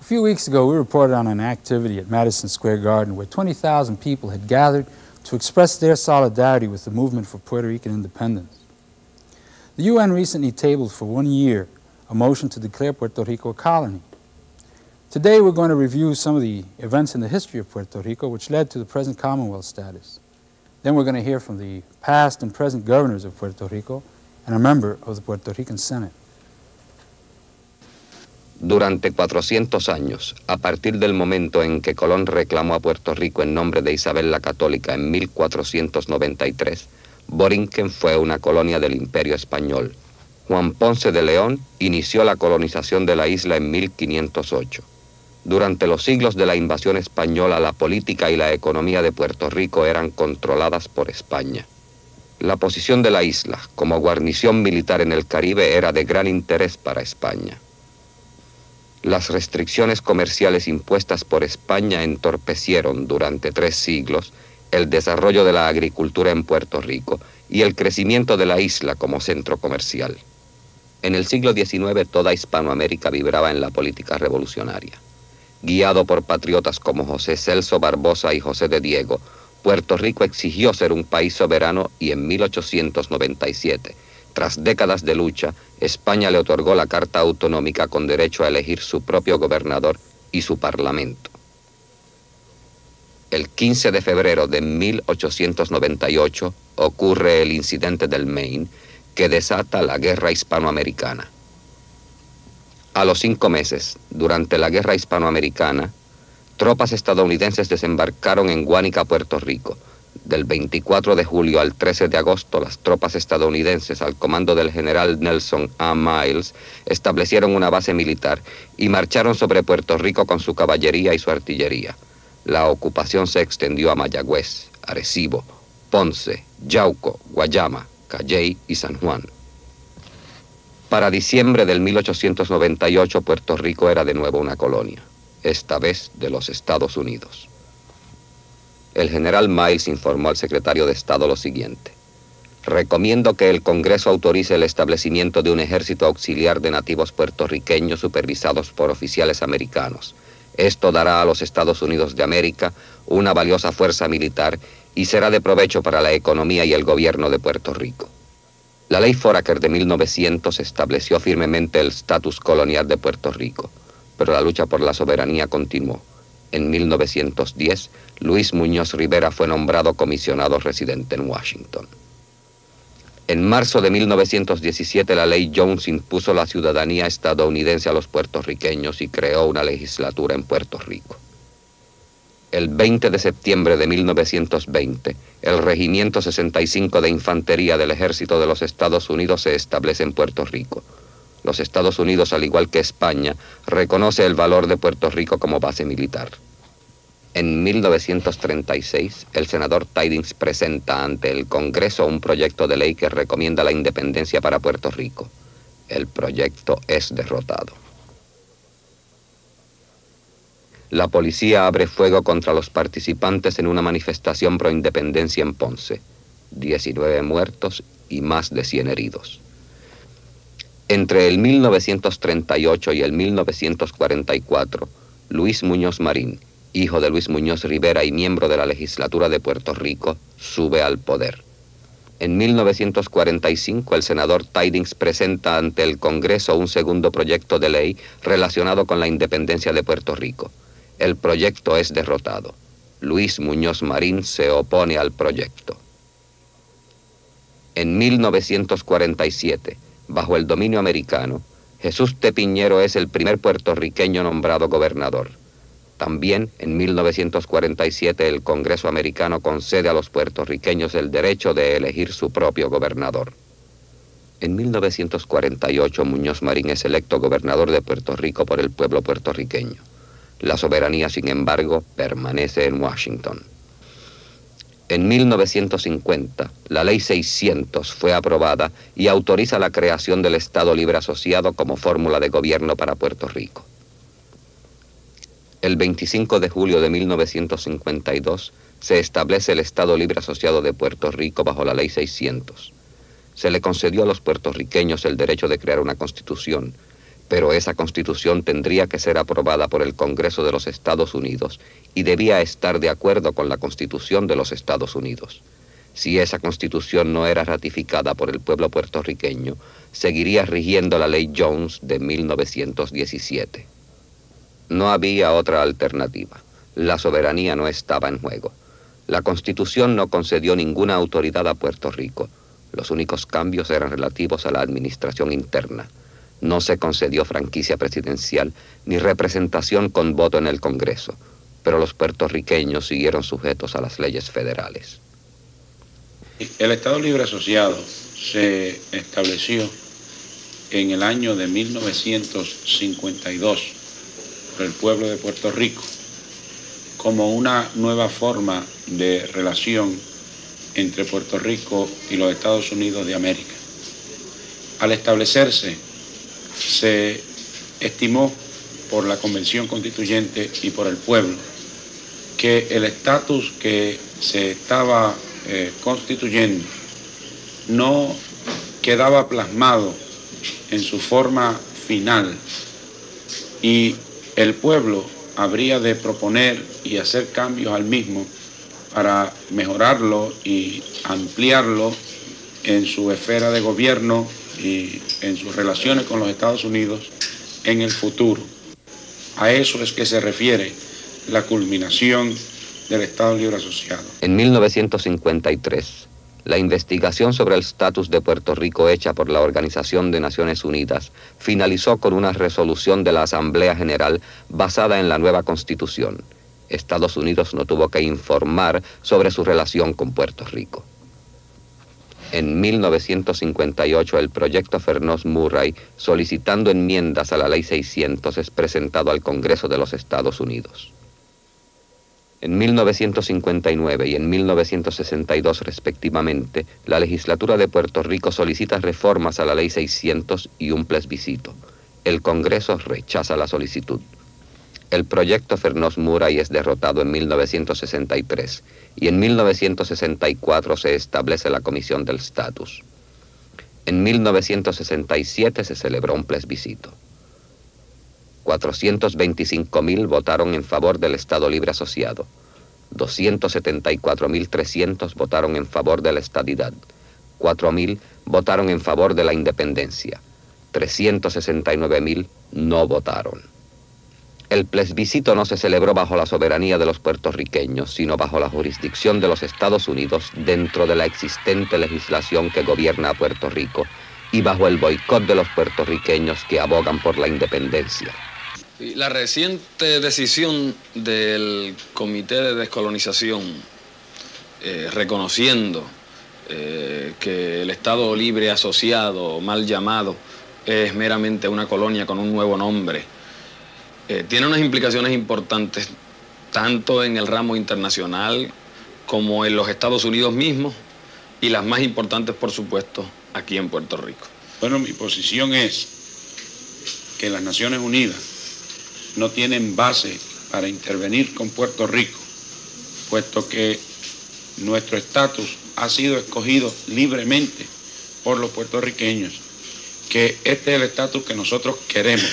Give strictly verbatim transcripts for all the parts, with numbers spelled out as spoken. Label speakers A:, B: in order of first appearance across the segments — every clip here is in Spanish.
A: A few weeks ago, we reported on an activity at Madison Square Garden where twenty thousand people had gathered to express their solidarity with the movement for Puerto Rican independence. The U N recently tabled for one year a motion to declare Puerto Rico a colony. Today, we're going to review some of the events in the history of Puerto Rico which led to the present Commonwealth status. Then we're going to hear from the past and present governors of Puerto Rico and a member of the Puerto Rican Senate.
B: Durante cuatrocientos años, a partir del momento en que Colón reclamó a Puerto Rico en nombre de Isabel la Católica en mil cuatrocientos noventa y tres, Borinquen fue una colonia del Imperio Español. Juan Ponce de León inició la colonización de la isla en mil quinientos ocho. Durante los siglos de la invasión española, la política y la economía de Puerto Rico eran controladas por España. La posición de la isla como guarnición militar en el Caribe era de gran interés para España. Las restricciones comerciales impuestas por España entorpecieron durante tres siglos el desarrollo de la agricultura en Puerto Rico y el crecimiento de la isla como centro comercial. En el siglo diecinueve toda Hispanoamérica vibraba en la política revolucionaria. Guiado por patriotas como José Celso Barbosa y José de Diego, Puerto Rico exigió ser un país soberano y en mil ochocientos noventa y siete, tras décadas de lucha, España le otorgó la Carta Autonómica con derecho a elegir su propio gobernador y su parlamento. El quince de febrero de mil ochocientos noventa y ocho ocurre el incidente del Maine, que desata la Guerra Hispanoamericana. A los cinco meses, durante la Guerra Hispanoamericana, tropas estadounidenses desembarcaron en Guánica, Puerto Rico. Del veinticuatro de julio al trece de agosto, las tropas estadounidenses, al comando del general Nelson A. Miles, establecieron una base militar y marcharon sobre Puerto Rico con su caballería y su artillería. La ocupación se extendió a Mayagüez, Arecibo, Ponce, Yauco, Guayama, Calley y San Juan. Para diciembre del mil ochocientos noventa y ocho, Puerto Rico era de nuevo una colonia, esta vez de los Estados Unidos. El general Miles informó al secretario de Estado lo siguiente: recomiendo que el Congreso autorice el establecimiento de un ejército auxiliar de nativos puertorriqueños supervisados por oficiales americanos. Esto dará a los Estados Unidos de América una valiosa fuerza militar y será de provecho para la economía y el gobierno de Puerto Rico. La ley Foraker de mil novecientos estableció firmemente el estatus colonial de Puerto Rico, pero la lucha por la soberanía continuó. En mil novecientos diez, Luis Muñoz Rivera fue nombrado comisionado residente en Washington. En marzo de mil novecientos diecisiete, la ley Jones impuso la ciudadanía estadounidense a los puertorriqueños y creó una legislatura en Puerto Rico. El veinte de septiembre de mil novecientos veinte, el Regimiento sesenta y cinco de Infantería del Ejército de los Estados Unidos se establece en Puerto Rico. Los Estados Unidos, al igual que España, reconoce el valor de Puerto Rico como base militar. En mil novecientos treinta y seis, el senador Tidings presenta ante el Congreso un proyecto de ley que recomienda la independencia para Puerto Rico. El proyecto es derrotado. La policía abre fuego contra los participantes en una manifestación pro independencia en Ponce. diecinueve muertos y más de cien heridos. Entre el mil novecientos treinta y ocho y el mil novecientos cuarenta y cuatro, Luis Muñoz Marín, hijo de Luis Muñoz Rivera y miembro de la legislatura de Puerto Rico, sube al poder. En mil novecientos cuarenta y cinco, el senador Tidings presenta ante el Congreso un segundo proyecto de ley relacionado con la independencia de Puerto Rico. El proyecto es derrotado. Luis Muñoz Marín se opone al proyecto. En mil novecientos cuarenta y siete, bajo el dominio americano, Jesús T. Piñero es el primer puertorriqueño nombrado gobernador. También, en mil novecientos cuarenta y siete, el Congreso americano concede a los puertorriqueños el derecho de elegir su propio gobernador. En mil novecientos cuarenta y ocho, Muñoz Marín es electo gobernador de Puerto Rico por el pueblo puertorriqueño. La soberanía, sin embargo, permanece en Washington. En mil novecientos cincuenta, la Ley seiscientos fue aprobada y autoriza la creación del Estado Libre Asociado como fórmula de gobierno para Puerto Rico. El veinticinco de julio de mil novecientos cincuenta y dos se establece el Estado Libre Asociado de Puerto Rico bajo la Ley seiscientos. Se le concedió a los puertorriqueños el derecho de crear una constitución, Pero esa constitución tendría que ser aprobada por el Congreso de los Estados Unidos y debía estar de acuerdo con la Constitución de los Estados Unidos. Si esa constitución no era ratificada por el pueblo puertorriqueño, seguiría rigiendo la ley Jones de mil novecientos diecisiete. No había otra alternativa. La soberanía no estaba en juego. La Constitución no concedió ninguna autoridad a Puerto Rico. Los únicos cambios eran relativos a la administración interna. No se concedió franquicia presidencial ni representación con voto en el Congreso, pero los puertorriqueños siguieron sujetos a las leyes federales.
C: El Estado Libre Asociado se estableció en el año de mil novecientos cincuenta y dos por el pueblo de Puerto Rico como una nueva forma de relación entre Puerto Rico y los Estados Unidos de América. Al establecerse, se estimó por la Convención Constituyente y por el pueblo que el estatus que se estaba eh, constituyendo no quedaba plasmado en su forma final y el pueblo habría de proponer y hacer cambios al mismo para mejorarlo y ampliarlo en su esfera de gobierno y en sus relaciones con los Estados Unidos en el futuro. A eso es que se refiere la culminación del Estado Libre Asociado.
B: En mil novecientos cincuenta y tres, la investigación sobre el estatus de Puerto Rico hecha por la Organización de Naciones Unidas finalizó con una resolución de la Asamblea General basada en la nueva Constitución. Estados Unidos no tuvo que informar sobre su relación con Puerto Rico. En mil novecientos cincuenta y ocho, el proyecto Fernos-Murray, solicitando enmiendas a la Ley seiscientos, es presentado al Congreso de los Estados Unidos. En mil novecientos cincuenta y nueve y en mil novecientos sesenta y dos, respectivamente, la legislatura de Puerto Rico solicita reformas a la Ley seiscientos y un plebiscito. El Congreso rechaza la solicitud. El proyecto Fernos-Murray es derrotado en mil novecientos sesenta y tres y en mil novecientos sesenta y cuatro se establece la Comisión del Estatus. En mil novecientos sesenta y siete se celebró un plebiscito. cuatrocientos veinticinco mil votaron en favor del Estado Libre Asociado. doscientos setenta y cuatro mil trescientos votaron en favor de la estadidad. cuatro mil votaron en favor de la independencia. trescientos sesenta y nueve mil no votaron. El plebiscito no se celebró bajo la soberanía de los puertorriqueños, sino bajo la jurisdicción de los Estados Unidos dentro de la existente legislación que gobierna a Puerto Rico y bajo el boicot de los puertorriqueños que abogan por la independencia.
D: La reciente decisión del Comité de Descolonización, eh, reconociendo eh, que el Estado Libre Asociado, mal llamado, es meramente una colonia con un nuevo nombre, eh, tiene unas implicaciones importantes tanto en el ramo internacional como en los Estados Unidos mismos y las más importantes, por supuesto, aquí en Puerto Rico.
C: Bueno, mi posición es que las Naciones Unidas no tienen base para intervenir con Puerto Rico, puesto que nuestro estatus ha sido escogido libremente por los puertorriqueños, que este es el estatus que nosotros queremos.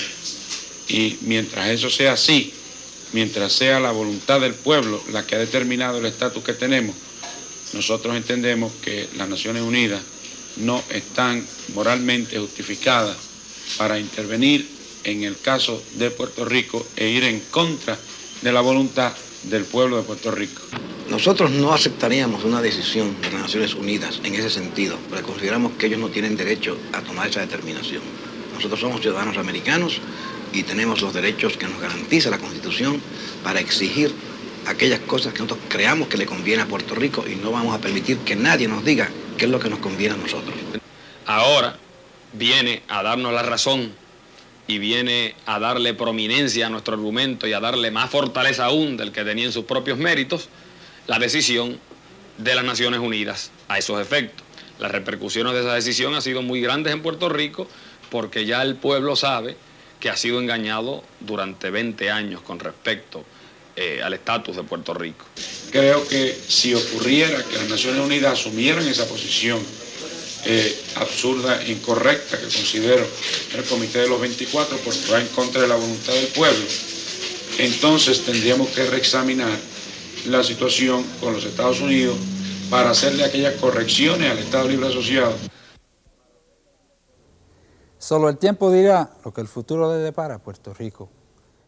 C: Y mientras eso sea así, mientras sea la voluntad del pueblo la que ha determinado el estatus que tenemos, nosotros entendemos que las Naciones Unidas no están moralmente justificadas para intervenir en el caso de Puerto Rico e ir en contra de la voluntad del pueblo de Puerto Rico.
E: Nosotros no aceptaríamos una decisión de las Naciones Unidas en ese sentido, porque consideramos que ellos no tienen derecho a tomar esa determinación. Nosotros somos ciudadanos americanos y tenemos los derechos que nos garantiza la Constitución para exigir aquellas cosas que nosotros creamos que le conviene a Puerto Rico y no vamos a permitir que nadie nos diga qué es lo que nos conviene a nosotros.
D: Ahora viene a darnos la razón y viene a darle prominencia a nuestro argumento y a darle más fortaleza aún del que tenía en sus propios méritos la decisión de las Naciones Unidas a esos efectos. Las repercusiones de esa decisión han sido muy grandes en Puerto Rico porque ya el pueblo sabe que ha sido engañado durante veinte años con respecto eh, al estatus de Puerto Rico.
C: Creo que si ocurriera que las Naciones Unidas asumieran esa posición eh, absurda e incorrecta que considero el Comité de los veinticuatro porque va en contra de la voluntad del pueblo, entonces tendríamos que reexaminar la situación con los Estados Unidos para hacerle aquellas correcciones al Estado Libre Asociado.
A: Solo el tiempo dirá lo que el futuro le depara a Puerto Rico.